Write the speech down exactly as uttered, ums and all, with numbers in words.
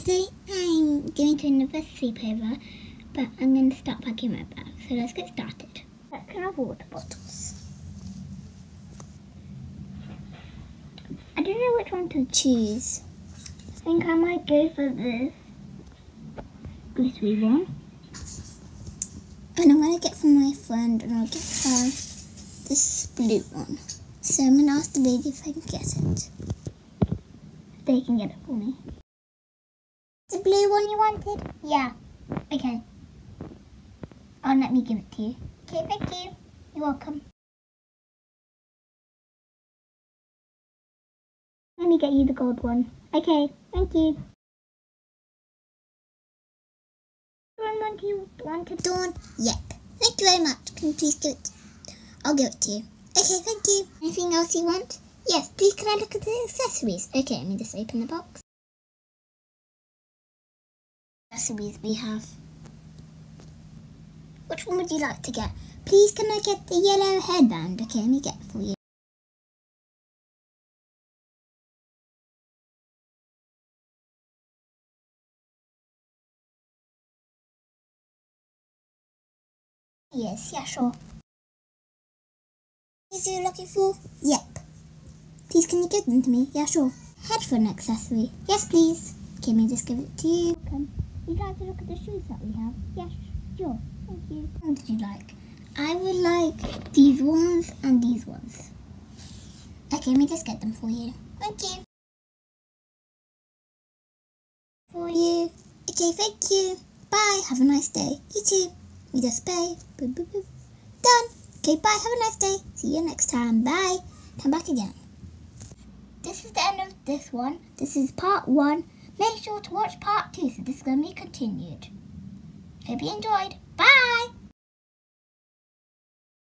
Today I'm going to another sleepover, but I'm going to start packing my bag. So let's get started. Collection of water bottles. I don't know which one to choose. I think I might go for this glittery one. And I'm going to get from my friend, and I'll get her this blue one. So I'm going to ask the lady if I can get it. They can get it for me. The blue one you wanted? Yeah. Okay. Oh, let me give it to you. Okay, thank you. You're welcome. Let me get you the gold one. Okay, thank you. Which one do you want to Dawn? Yep. Thank you very much. Can you please give it? I'll give it to you. Okay, thank you. Anything else you want? Yes, please can I look at the accessories? Okay, let me just open the box. Accessories we have. Which one would you like to get? Please can I get the yellow headband? Okay, let me get it for you. Yes, yeah, sure. Is you looking for? Yep. Please can you give them to me? Yeah, sure. Headphone accessory. Yes, please. Okay, let me just give it to you. Come. Would you like to look at the shoes that we have? Yes, sure. Thank you. What did you like? I would like these ones and these ones. Okay, let me just get them for you. Thank you. For you. Okay, thank you. Bye. Have a nice day. You too. You just pay. Boop, boop, boop. Done. Okay, bye. Have a nice day. See you next time. Bye. Come back again. This is the end of this one. This is part one. Make sure to watch part two, so this is going to be continued. Hope you enjoyed. Bye!